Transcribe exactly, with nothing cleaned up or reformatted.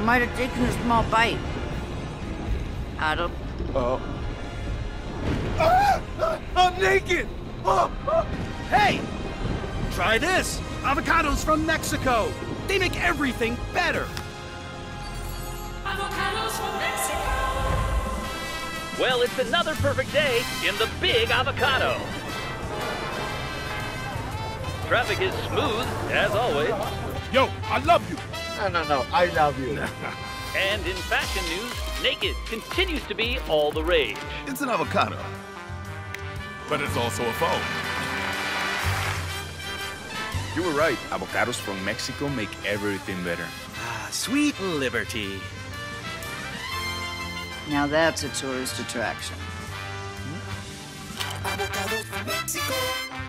might have taken a small bite. Adam? Oh. Ah! Ah! I'm naked! Oh! Oh! Hey! Try this! Avocados from Mexico! They make everything better! Avocados from Mexico! Well, it's another perfect day in the Big Avocado. Traffic is smooth, as always. Yo, I love you! No, no, no, I love you. And in fashion news, naked continues to be all the rage. It's an avocado. But it's also a phone. You were right. Avocados from Mexico make everything better. Ah, sweet liberty. Now that's a tourist attraction. Avocados from Mexico!